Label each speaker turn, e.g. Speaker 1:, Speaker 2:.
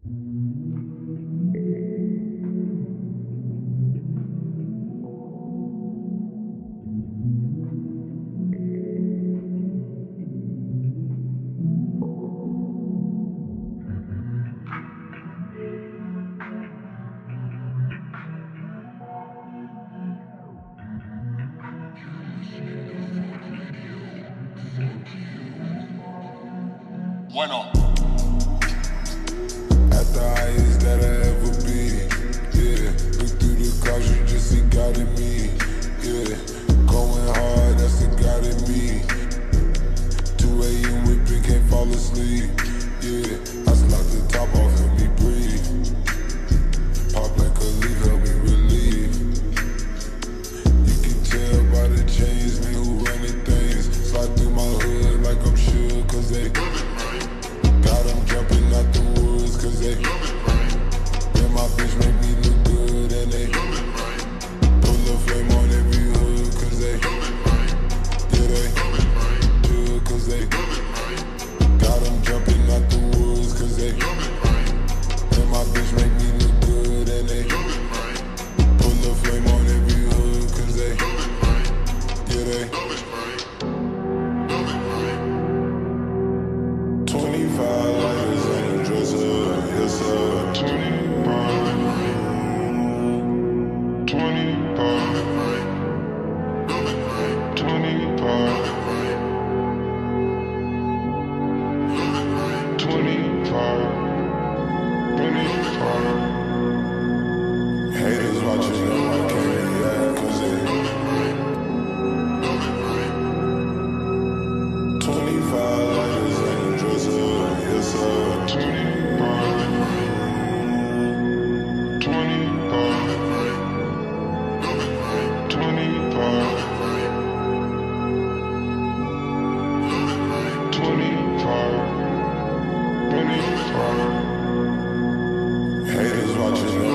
Speaker 1: Bueno.
Speaker 2: At the highest that I ever be, yeah. Look through the clouds, you just see God in me, yeah. Going hard, that's the God in me. 2 a.m. whipping, can't fall asleep, yeah. I slide the top off, help me breathe. Pop like a leaf, help me relieve. You can tell by the chains, me who running things. Slide through my hood like I'm sure, cause they got them jumping out the woods, cause they then my bitch make me look good, and they pull a flame on every hood, cause they yeah, they good, cause they got them jumping out the woods, cause they then my bitch make me look good, and they pull a flame on every hood, cause they yeah, they 25 lighters on the dresser, yes sir. 25, 25, 25, 25, 25. Haters watching them, I can't react, cause they 25 lighters on the dresser, yes sir. 25, 25, 25, 25, 25. Haters watching them.